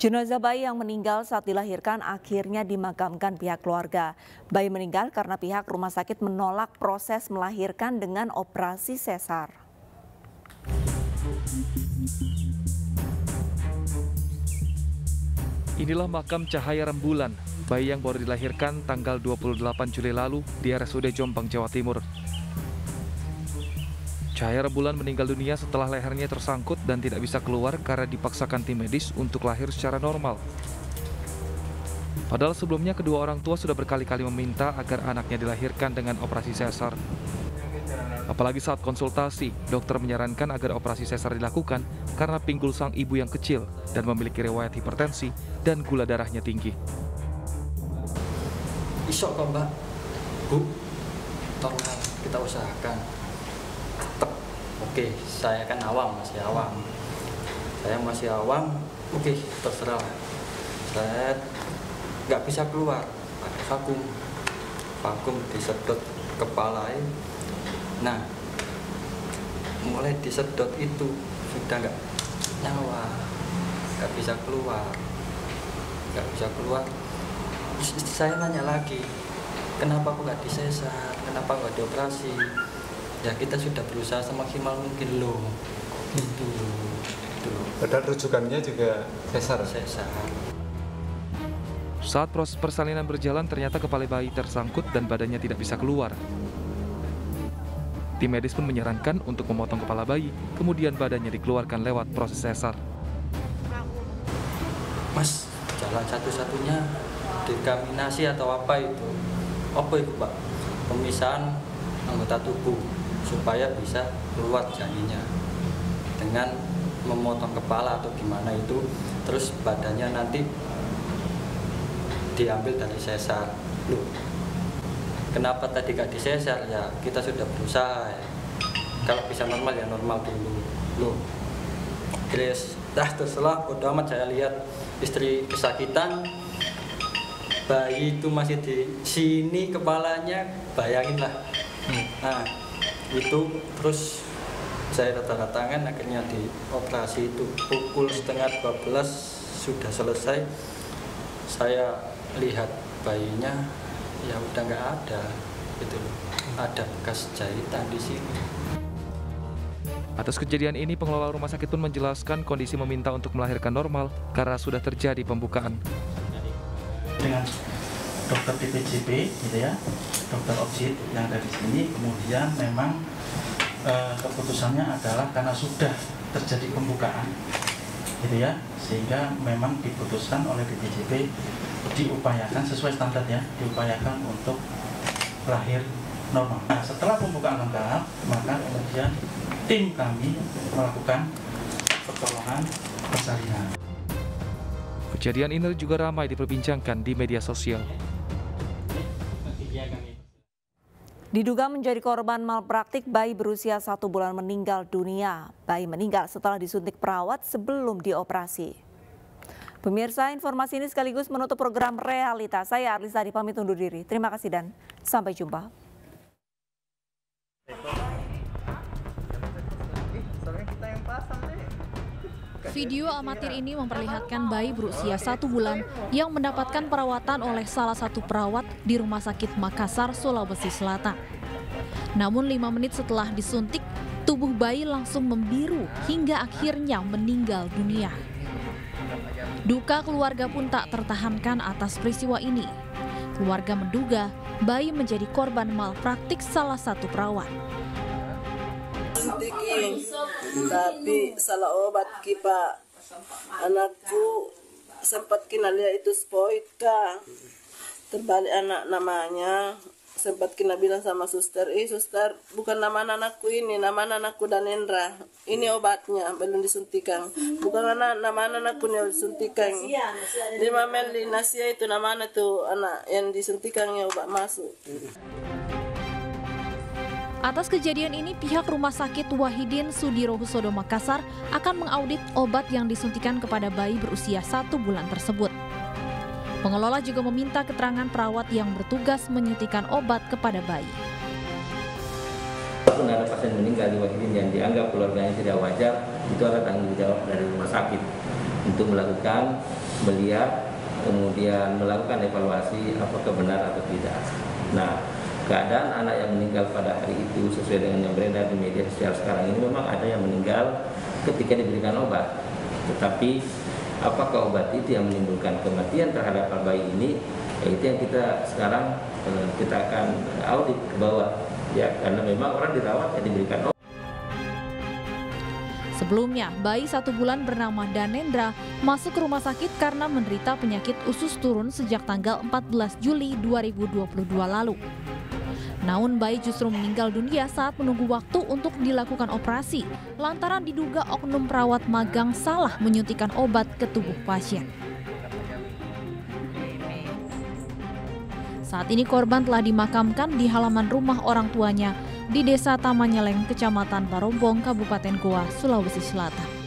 Jenazah bayi yang meninggal saat dilahirkan akhirnya dimakamkan pihak keluarga. Bayi meninggal karena pihak rumah sakit menolak proses melahirkan dengan operasi sesar. Inilah makam Cahaya Rembulan, bayi yang baru dilahirkan tanggal 28 Juli lalu di RSUD Jombang, Jawa Timur. Cahaya Rembulan meninggal dunia setelah lehernya tersangkut dan tidak bisa keluar karena dipaksakan tim medis untuk lahir secara normal. Padahal sebelumnya kedua orang tua sudah berkali-kali meminta agar anaknya dilahirkan dengan operasi sesar. Apalagi saat konsultasi, dokter menyarankan agar operasi sesar dilakukan karena pinggul sang ibu yang kecil dan memiliki riwayat hipertensi dan gula darahnya tinggi. Isok kok Mbak, Bu, tolong kita usahakan. Oke, saya kan masih awam. Saya masih awam, oke, terserah. Saya nggak bisa keluar, pakai vakum disedot kepala. Nah, mulai disedot itu sudah nggak nyawa, nggak bisa keluar. Saya nanya lagi, kenapa kok nggak disesar, kenapa nggak dioperasi? Ya kita sudah berusaha semaksimal mungkin loh. Itu. Padahal rujukannya juga sesar. Saat proses persalinan berjalan, ternyata kepala bayi tersangkut dan badannya tidak bisa keluar. Tim medis pun menyarankan untuk memotong kepala bayi, kemudian badannya dikeluarkan lewat proses sesar. Mas, jalan satu-satunya dekontaminasi atau apa itu? Apa itu Pak? Pemisahan anggota tubuh supaya bisa keluar janinnya dengan memotong kepala atau gimana itu, terus badannya nanti diambil dari sesar. Loh, kenapa tadi gak disesar? Ya kita sudah berusaha ya. Kalau bisa normal ya normal dulu. Loh, terus terserah, bodo amat. Saya lihat istri kesakitan, bayi itu masih di sini kepalanya, bayangin lah. Nah itu terus saya tanda tangan, akhirnya dioperasi itu pukul 11:30 sudah selesai. Saya lihat bayinya ya udah nggak ada, gitu loh. Ada bekas jahitan di sini. Atas kejadian ini, pengelola rumah sakit pun menjelaskan kondisi meminta untuk melahirkan normal karena sudah terjadi pembukaan. Dengan dokter DPJP, gitu ya, dokter obstet yang ada di sini, kemudian memang keputusannya adalah karena sudah terjadi pembukaan, gitu ya, sehingga memang diputuskan oleh DPJP diupayakan sesuai standar ya, diupayakan untuk lahir normal. Nah, setelah pembukaan lengkap, maka kemudian tim kami melakukan pertolongan persalinan. Kejadian ini juga ramai diperbincangkan di media sosial. Diduga menjadi korban malpraktik, bayi berusia 1 bulan meninggal dunia. Bayi meninggal setelah disuntik perawat sebelum dioperasi. Pemirsa, informasi ini sekaligus menutup program Realitas. Saya Arlisa pamit undur diri. Terima kasih dan sampai jumpa. Video amatir ini memperlihatkan bayi berusia 1 bulan yang mendapatkan perawatan oleh salah satu perawat di Rumah Sakit Makassar, Sulawesi Selatan. Namun 5 menit setelah disuntik, tubuh bayi langsung membiru hingga akhirnya meninggal dunia. Duka keluarga pun tak tertahankan atas peristiwa ini. Keluarga menduga bayi menjadi korban malpraktik salah satu perawat. Tapi salah obat Pak. Anakku sempat kena lihat itu spoitka. Terbalik anak namanya. Sempat kena bilang sama suster, suster, bukan nama anakku ini, nama anakku Danendra. Ini obatnya, belum disuntikan. Bukan nama anakku yang disuntikan. 5 ml Nasia itu nama anak tuh anak yang disuntikannya obat masuk. Atas kejadian ini, pihak Rumah Sakit Wahidin Sudirohusodo Makassar akan mengaudit obat yang disuntikan kepada bayi berusia 1 bulan tersebut. Pengelola juga meminta keterangan perawat yang bertugas menyuntikkan obat kepada bayi. Walaupun ada pasien meninggal di Wahidin yang dianggap keluarganya tidak wajar, itu adalah tanggung jawab dari rumah sakit untuk melakukan melihat, kemudian melakukan evaluasi apakah benar atau tidak. Nah, keadaan anak yang meninggal pada hari itu sesuai dengan yang beredar di media sosial sekarang ini, memang ada yang meninggal ketika diberikan obat. Tetapi apakah obat itu yang menimbulkan kematian terhadap bayi ini? Itu yang kita sekarang kita akan audit ke bawah, ya, karena memang orang dirawat yang diberikan obat. Sebelumnya, bayi 1 bulan bernama Danendra masuk ke rumah sakit karena menderita penyakit usus turun sejak tanggal 14 Juli 2022 lalu. Namun bayi justru meninggal dunia saat menunggu waktu untuk dilakukan operasi lantaran diduga oknum perawat magang salah menyuntikkan obat ke tubuh pasien. Saat ini korban telah dimakamkan di halaman rumah orang tuanya di Desa Tamanyeleng, Kecamatan Parompong, Kabupaten Goa, Sulawesi Selatan.